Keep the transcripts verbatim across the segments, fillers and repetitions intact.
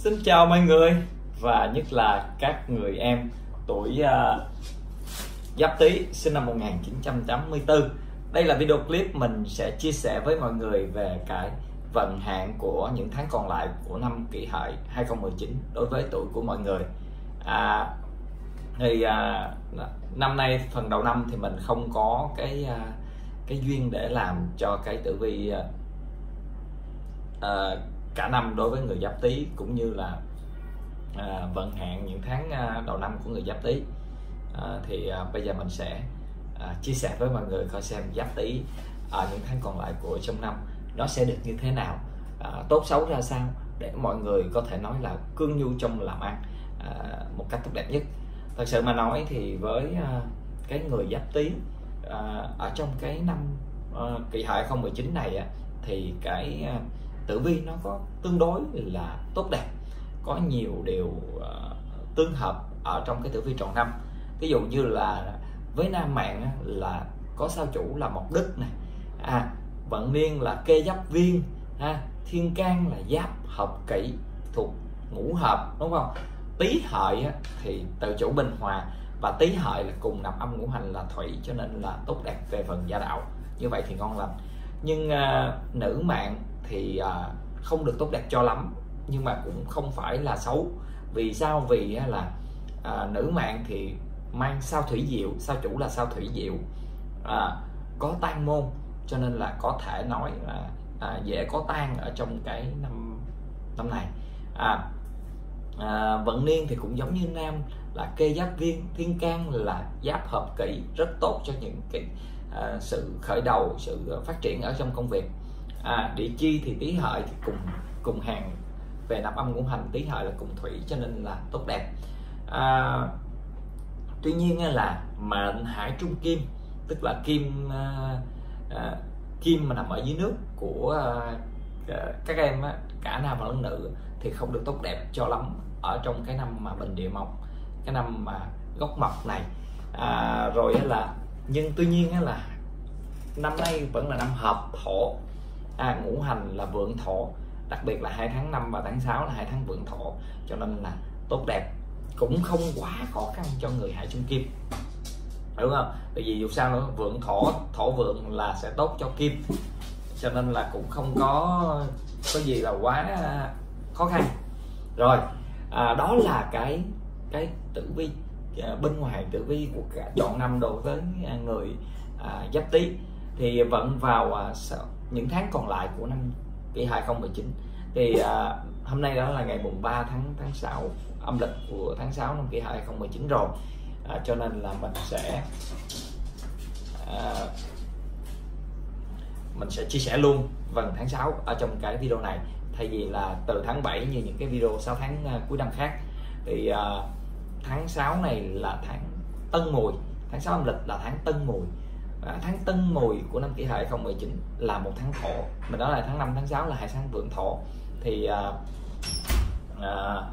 Xin chào mọi người, và nhất là các người em tuổi uh, Giáp Tý sinh năm một nghìn chín trăm tám mươi tư. Đây là video clip mình sẽ chia sẻ với mọi người về cái vận hạn của những tháng còn lại của năm Kỷ Hợi hai không một chín đối với tuổi của mọi người. À, thì à, năm nay phần đầu năm thì mình không có cái à, cái duyên để làm cho cái tử vi à, à, cả năm đối với người Giáp Tý, cũng như là à, vận hạn những tháng à, đầu năm của người Giáp Tý. À, thì à, bây giờ mình sẽ à, chia sẻ với mọi người coi xem Giáp Tý ở những tháng còn lại của trong năm nó sẽ được như thế nào, à, tốt xấu ra sao, để mọi người có thể nói là cương nhu trong làm ăn à, một cách tốt đẹp nhất. Thật sự mà nói thì với à, cái người Giáp Tý à, ở trong cái năm à, Kỷ Hợi hai không một chín này à, thì cái à, tử vi nó có tương đối là tốt đẹp, có nhiều điều uh, tương hợp ở trong cái tử vi trọn năm. Ví dụ như là với nam mạng là có sao chủ là Mộc Đức này, à, vận niên là Kê Giáp Viên, ha, thiên can là Giáp Hợp Kỷ thuộc ngũ hợp, đúng không? Tý Hợi thì tự chủ bình hòa, và Tý Hợi là cùng nạp âm ngũ hành là Thủy, cho nên là tốt đẹp về phần gia đạo, như vậy thì ngon lành. Nhưng uh, nữ mạng thì uh, không được tốt đẹp cho lắm, nhưng mà cũng không phải là xấu. Vì sao? Vì là à, nữ mạng thì mang sao thủy diệu, sao chủ là sao thủy diệu, à, có tan môn, cho nên là có thể nói là à, dễ có tan ở trong cái năm năm này. à, à, vận niên thì cũng giống như nam là Kê Giáp Viên, thiên can là Giáp Hợp Kỷ, rất tốt cho những cái à, sự khởi đầu, sự phát triển ở trong công việc. À, địa chi thì Tý Hợi thì cùng cùng hàng về nạp âm ngũ hành, Tý Hợi là cùng thủy, cho nên là tốt đẹp. À, tuy nhiên là mệnh hải trung kim, tức là kim à, à, kim mà nằm ở dưới nước của à, các em á, cả nam và lẫn nữ, thì không được tốt đẹp cho lắm ở trong cái năm mà Bình Địa Mộc, cái năm mà Gốc Mộc này. À, rồi là nhưng tuy nhiên là năm nay vẫn là năm hợp thổ, à, ngũ hành là vượng thổ, đặc biệt là hai tháng năm và tháng sáu là hai tháng vượng thổ, cho nên là tốt đẹp, cũng không quá khó khăn cho người hải trung kim, đúng không? Tại vì dù sao nữa, vượng thổ, thổ vượng là sẽ tốt cho kim, cho nên là cũng không có có gì là quá khó khăn. Rồi, à, đó là cái cái tử vi à, bên ngoài tử vi của cả trọn năm đối với người à, Giáp Tý. Thì vẫn vào à, những tháng còn lại của năm Kỷ Hợi hai không một chín, thì à, hôm nay đó là ngày mùng ba tháng tháng sáu âm lịch của tháng sáu năm Kỷ Hợi hai không một chín rồi, à, cho nên là mình sẽ à, mình sẽ chia sẻ luôn phần tháng sáu ở trong cái video này, thay vì là từ tháng bảy như những cái video sáu tháng uh, cuối năm khác. Thì uh, tháng sáu này là tháng Tân Mùi, tháng sáu âm lịch là tháng Tân Mùi. À, tháng Tân Mùi của năm Kỷ Hợi hai không một chín là một tháng thổ, mình đó là tháng năm, tháng sáu là hai tháng vượng thổ. Thì uh, uh,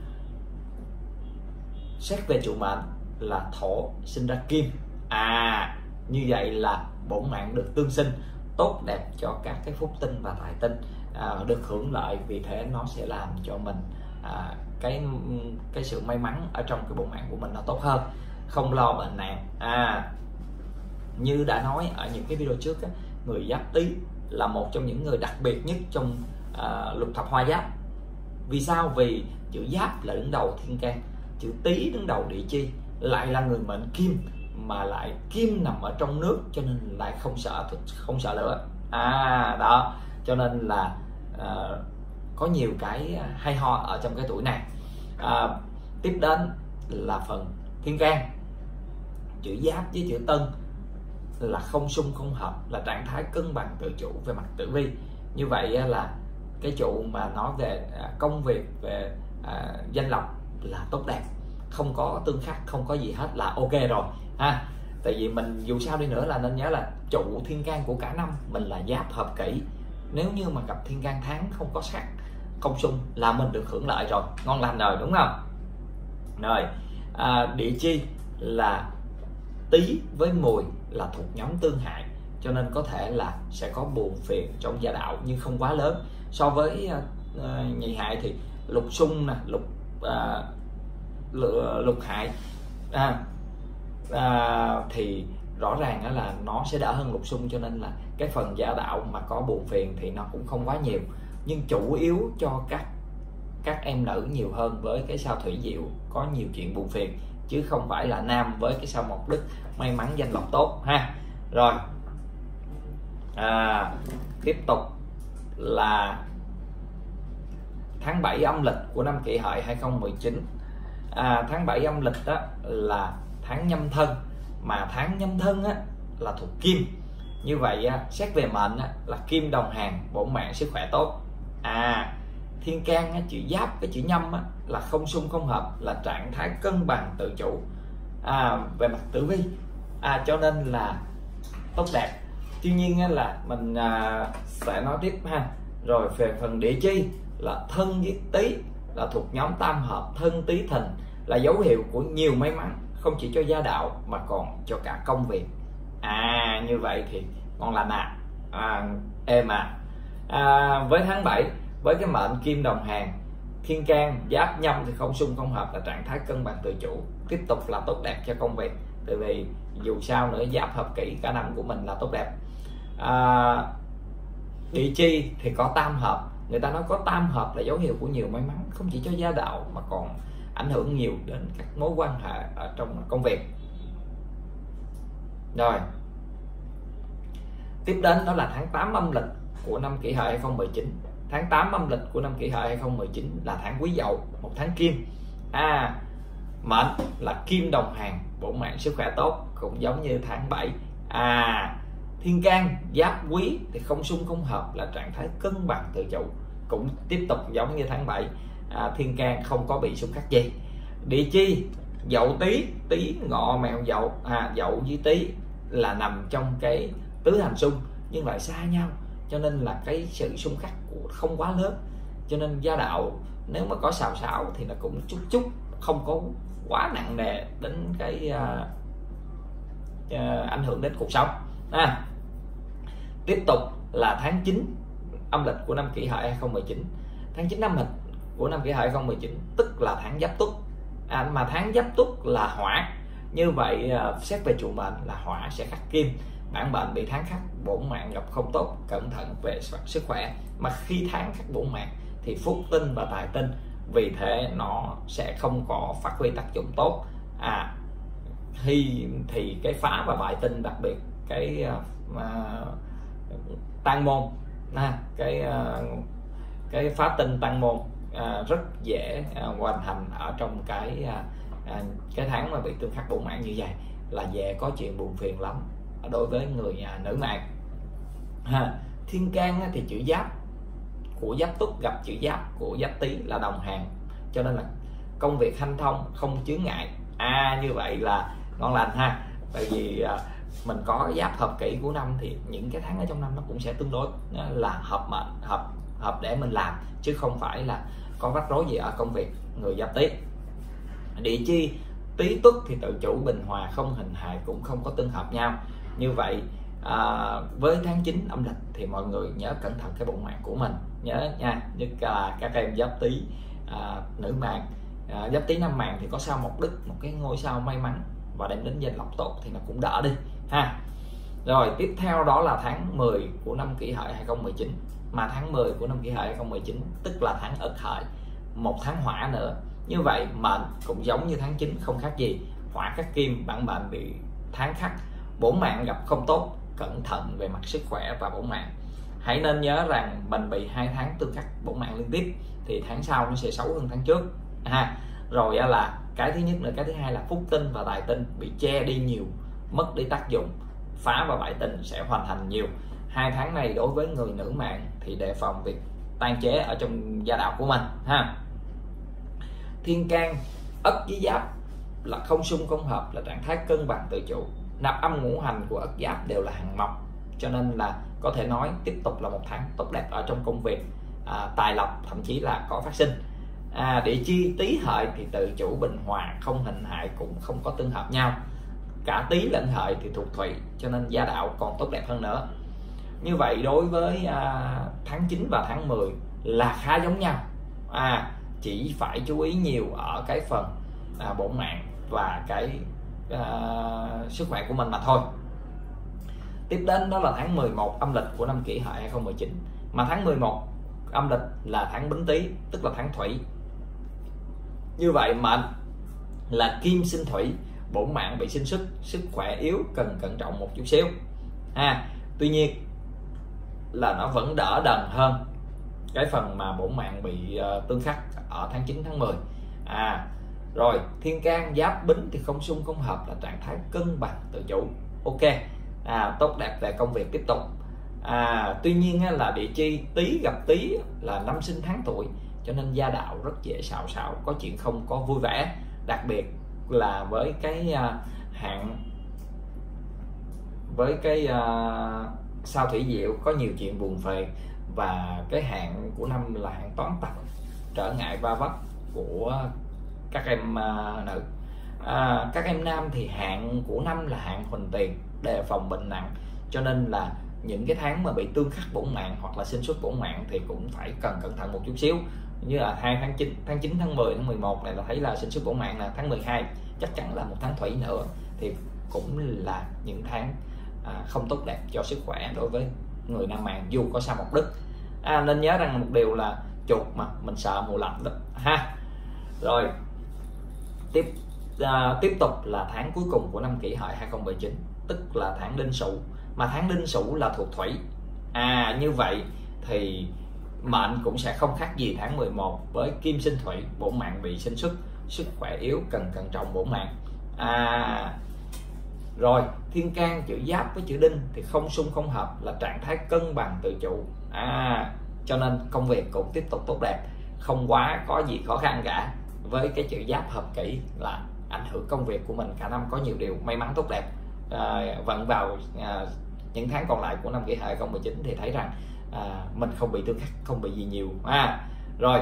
xét về chủ mệnh là thổ sinh ra kim, à, như vậy là bổn mạng được tương sinh, tốt đẹp cho các cái phúc tinh và tài tinh, à, được hưởng lợi, vì thế nó sẽ làm cho mình à, cái cái sự may mắn ở trong cái bổn mạng của mình nó tốt hơn, không lo bệnh nạn. À, như đã nói ở những cái video trước á, người Giáp Tý là một trong những người đặc biệt nhất trong à, lục thập hoa giáp. Vì sao? Vì chữ Giáp là đứng đầu thiên can, chữ Tý đứng đầu địa chi, lại là người mệnh kim, mà lại kim nằm ở trong nước, cho nên lại không sợ không sợ lửa. À, đó, cho nên là à, có nhiều cái hay ho ở trong cái tuổi này. À, tiếp đến là phần thiên can, chữ Giáp với chữ Tân là không xung không hợp, là trạng thái cân bằng tự chủ về mặt tử vi. Như vậy là cái trụ mà nói về công việc, về à, danh lộc là tốt đẹp, không có tương khắc, không có gì hết, là ok rồi ha. Tại vì mình dù sao đi nữa là nên nhớ là trụ thiên can của cả năm mình là Giáp Hợp Kỷ, nếu như mà gặp thiên can tháng không có sắc, không xung là mình được hưởng lợi rồi, ngon lành rồi, đúng không? Rồi, à, địa chi là Tý với Mùi là thuộc nhóm tương hại, cho nên có thể là sẽ có buồn phiền trong gia đạo nhưng không quá lớn. So với uh, nhị hại thì lục xung nè, lục à, lục hại à, à, thì rõ ràng đó là nó sẽ đỡ hơn lục xung, cho nên là cái phần gia đạo mà có buồn phiền thì nó cũng không quá nhiều, nhưng chủ yếu cho các các em nữ nhiều hơn với cái sao thủy diệu có nhiều chuyện buồn phiền, chứ không phải là nam với cái sao mộc đức may mắn danh lộc tốt ha. Rồi à, tiếp tục là tháng bảy âm lịch của năm Kỷ Hợi hai không một chín. à, tháng bảy âm lịch đó là tháng nhâm thân, mà tháng nhâm thân á, là thuộc kim. Như vậy á, xét về mệnh á, là kim đồng hàng, bổn mạng sức khỏe tốt. à thiên can á, chữ giáp với chữ nhâm á, là không xung không hợp, là trạng thái cân bằng tự chủ à, về mặt tử vi, à, cho nên là tốt đẹp. Tuy nhiên á, là mình à, sẽ nói tiếp ha. Rồi về phần địa chi là thân với tý là thuộc nhóm tam hợp, thân tý thìn là dấu hiệu của nhiều may mắn, không chỉ cho gia đạo mà còn cho cả công việc. à như vậy thì ngon lành à, à êm à. à với tháng bảy, với cái mệnh kim đồng hàng, thiên can giáp nhâm thì không xung không hợp, là trạng thái cân bằng tự chủ, tiếp tục là tốt đẹp cho công việc. Tại vì dù sao nữa giáp hợp kỷ cả năm của mình là tốt đẹp. à, địa chi thì có tam hợp, người ta nói có tam hợp là dấu hiệu của nhiều may mắn, không chỉ cho gia đạo mà còn ảnh hưởng nhiều đến các mối quan hệ ở trong công việc. Rồi tiếp đến đó là tháng tám âm lịch của năm Kỷ Hợi hai không một chín. Tháng tám âm lịch của năm Kỷ Hợi hai không một chín là tháng Quý Dậu, một tháng kim. à mệnh là kim đồng hàng, bổn mạng sức khỏe tốt, cũng giống như tháng bảy. à thiên can giáp quý thì không xung không hợp, là trạng thái cân bằng tự chủ, cũng tiếp tục giống như tháng bảy. à, thiên can không có bị xung khắc gì. Địa chi Dậu Tý, Tý Ngọ Mẹo Dậu, à, Dậu với Tý là nằm trong cái tứ hành xung nhưng lại xa nhau, cho nên là cái sự xung khắc của không quá lớn, cho nên gia đạo nếu mà có xào xáo thì nó cũng chút chút, không có quá nặng nề đến cái uh, uh, ảnh hưởng đến cuộc sống. à, tiếp tục là tháng chín âm lịch của năm Kỷ Hợi hai không một chín. Tháng chín âm lịch của năm Kỷ Hợi hai không một chín tức là tháng Giáp Tuất. à, mà tháng Giáp Tuất là hỏa, như vậy uh, xét về chủ mệnh là hỏa sẽ khắc kim, bản mệnh bị tháng khắc, bổn mạng gặp không tốt, cẩn thận về sức khỏe. Mà khi tháng khắc bổn mạng thì phúc tinh và tài tinh, vì thế nó sẽ không có phát huy tác dụng tốt. à thì thì cái phá và bại tinh, đặc biệt cái uh, tăng môn, à, cái uh, cái phá tinh tăng môn uh, rất dễ uh, hoàn thành ở trong cái uh, uh, cái tháng mà bị tương khắc bổn mạng như vậy, là dễ có chuyện buồn phiền lắm đối với người uh, nữ mạng. ha. Thiên can thì chữ giáp của Giáp Tuất gặp chữ giáp của Giáp Tý là đồng hàng, cho nên là công việc hanh thông, không chướng ngại. à như vậy là ngon lành ha. Tại vì uh, mình có giáp hợp kỷ của năm thì những cái tháng ở trong năm nó cũng sẽ tương đối là hợp mệnh, hợp hợp để mình làm, chứ không phải là có rắc rối gì ở công việc người Giáp Tý. Địa chi Tý Tuất thì tự chủ bình hòa, không hình hại, cũng không có tương hợp nhau. Như vậy à, với tháng chín âm lịch thì mọi người nhớ cẩn thận cái bổn mạng của mình, nhớ nha, nhất là các em Giáp Tý à, nữ mạng. à, Giáp Tý nam mạng thì có sao Mộc Đức, một cái ngôi sao may mắn và đem đến danh lộc tốt thì nó cũng đỡ đi ha. Rồi tiếp theo đó là tháng mười của năm Kỷ Hợi hai không một chín. Mà tháng mười của năm Kỷ Hợi hai không một chín tức là tháng Ất Hợi, một tháng hỏa nữa. Như vậy mệnh cũng giống như tháng chín, không khác gì, hỏa khắc kim, bản mệnh bị tháng khắc, bổn mạng gặp không tốt, cẩn thận về mặt sức khỏe và bổn mạng. Hãy nên nhớ rằng mình bị hai tháng tương khắc bổn mạng liên tiếp thì tháng sau nó sẽ xấu hơn tháng trước ha. Rồi là cái thứ nhất nữa, cái thứ hai là phúc tinh và tài tinh bị che đi nhiều, mất đi tác dụng, phá và bại tinh sẽ hoàn thành nhiều. Hai tháng này đối với người nữ mạng thì đề phòng việc tan chế ở trong gia đạo của mình ha. Thiên can Ất với Giáp là không xung không hợp, là trạng thái cân bằng tự chủ, nạp âm ngũ hành của Ất Giáp đều là hàng mộc, cho nên là có thể nói tiếp tục là một tháng tốt đẹp ở trong công việc, à, tài lộc thậm chí là có phát sinh. à, địa chi Tý Hợi thì tự chủ bình hòa, không hình hại, cũng không có tương hợp nhau. Cả Tý lẫn Hợi thì thuộc thủy, cho nên gia đạo còn tốt đẹp hơn nữa. Như vậy đối với à, tháng chín và tháng mười là khá giống nhau, à, chỉ phải chú ý nhiều ở cái phần à, bổn mạng và cái à, sức khỏe của mình mà thôi. Tiếp đến đó là tháng mười một âm lịch của năm Kỷ Hợi hai không một chín, mà tháng mười một âm lịch là tháng Bính Tý, tức là tháng Thủy. Như vậy mệnh là kim sinh thủy, bổn mạng bị sinh sức, sức khỏe yếu, cần cẩn trọng một chút xíu. À, tuy nhiên là nó vẫn đỡ đần hơn cái phần mà bổn mạng bị uh, tương khắc ở tháng chín tháng mười. À, rồi thiên can giáp bính thì không xung không hợp, là trạng thái cân bằng tự chủ. Ok, à, tốt đẹp về công việc tiếp tục. À, tuy nhiên là địa chi Tý gặp Tý là năm sinh tháng tuổi, cho nên gia đạo rất dễ xào xạo, có chuyện không có vui vẻ, đặc biệt là với cái uh, hạn với cái uh, sao thủy diệu có nhiều chuyện buồn phiền, và cái hạn của năm là hạn toán tặc, trở ngại va vấp của các em uh, nữ. À, các em nam thì hạn của năm là hạn huỳnh tiền, đề phòng bệnh nặng, cho nên là những cái tháng mà bị tương khắc bổn mạng hoặc là sinh xuất bổn mạng thì cũng phải cần cẩn thận một chút xíu. Như là hai tháng chín, tháng chín, tháng mười, tháng mười một này là thấy là sinh xuất bổn mạng, là tháng mười hai chắc chắn là một tháng thủy nữa, thì cũng là những tháng à, không tốt đẹp cho sức khỏe đối với người nam mạng dù có sao mộc đức. À, nên nhớ rằng một điều là chuột mà mình sợ mùa lạnh đó ha. Rồi tiếp à, tiếp tục là tháng cuối cùng của năm Kỷ Hợi hai không một chín, tức là tháng Đinh Sửu, mà tháng Đinh Sửu là thuộc thủy. À, như vậy thì mệnh cũng sẽ không khác gì tháng mười một, với kim sinh thủy, bổn mạng bị sinh xuất, sức khỏe yếu, cần cẩn trọng bổn mạng. À, rồi thiên can chữ giáp với chữ đinh thì không xung không hợp, là trạng thái cân bằng tự chủ. À, cho nên công việc cũng tiếp tục tốt đẹp, không quá có gì khó khăn cả. Với cái chữ giáp hợp kỷ là ảnh hưởng công việc của mình cả năm có nhiều điều may mắn tốt đẹp. À, vận vào à, những tháng còn lại của năm Kỷ Hợi hai không một chín thì thấy rằng à, mình không bị tương khắc, không bị gì nhiều. À, rồi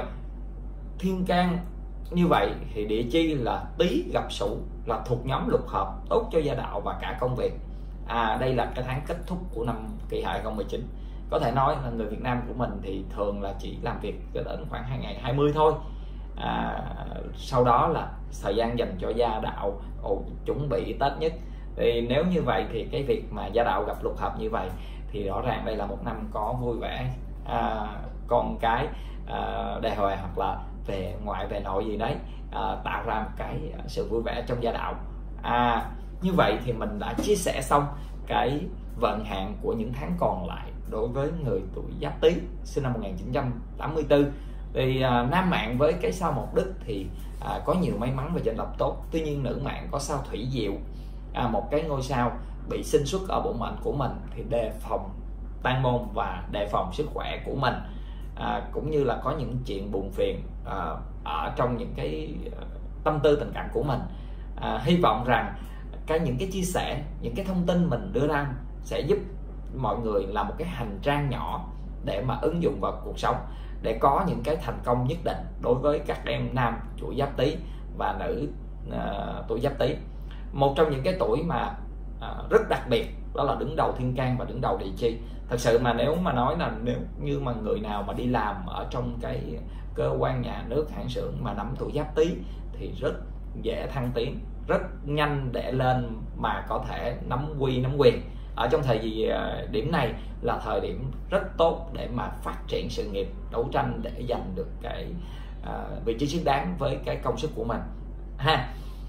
thiên can như vậy thì địa chi là Tý gặp Sửu, là thuộc nhóm lục hợp, tốt cho gia đạo và cả công việc. À, đây là cái tháng kết thúc của năm Kỷ Hợi hai không một chín. Có thể nói là người Việt Nam của mình thì thường là chỉ làm việc đến khoảng hai ngày hai mươi thôi. À, sau đó là thời gian dành cho gia đạo, ồ, chuẩn bị Tết nhất. Thì nếu như vậy thì cái việc mà gia đạo gặp lục hợp như vậy thì rõ ràng đây là một năm có vui vẻ, à, con cái à, đề hòe hoặc là về ngoại về nội gì đấy, à, tạo ra một cái sự vui vẻ trong gia đạo. À, như vậy thì mình đã chia sẻ xong cái vận hạn của những tháng còn lại đối với người tuổi Giáp Tý sinh năm một nghìn chín trăm tám mươi tư. Thì à, nam mạng với cái sao mộc đức thì à, có nhiều may mắn và danh lộc tốt. Tuy nhiên nữ mạng có sao thủy diệu, à, một cái ngôi sao bị sinh xuất ở bổn mệnh của mình, thì đề phòng tan môn và đề phòng sức khỏe của mình. À, cũng như là có những chuyện buồn phiền à, ở trong những cái tâm tư tình cảm của mình. À, hy vọng rằng cái những cái chia sẻ, những cái thông tin mình đưa ra sẽ giúp mọi người làm một cái hành trang nhỏ để mà ứng dụng vào cuộc sống, để có những cái thành công nhất định đối với các em nam tuổi Giáp Tý và nữ à, tuổi Giáp Tý. Một trong những cái tuổi mà à, rất đặc biệt đó là đứng đầu thiên can và đứng đầu địa chi. Thật sự mà nếu mà nói là nếu như mà người nào mà đi làm ở trong cái cơ quan nhà nước, hãng xưởng mà nắm tuổi Giáp Tý thì rất dễ thăng tiến, rất nhanh để lên mà có thể nắm quy nắm quyền. Ở trong thời gì điểm này là thời điểm rất tốt để mà phát triển sự nghiệp, đấu tranh để giành được cái à, vị trí xứng đáng với cái công sức của mình ha.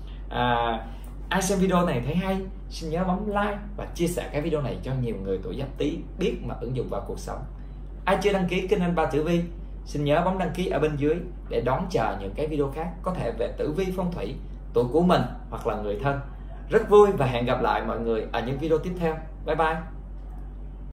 À, ai xem video này thấy hay xin nhớ bấm like và chia sẻ cái video này cho nhiều người tuổi Giáp Tý biết mà ứng dụng vào cuộc sống. Ai chưa đăng ký kênh Anh Ba Tử Vi xin nhớ bấm đăng ký ở bên dưới để đón chờ những cái video khác có thể về tử vi phong thủy, tuổi của mình hoặc là người thân. Rất vui và hẹn gặp lại mọi người ở những video tiếp theo. Bye bye.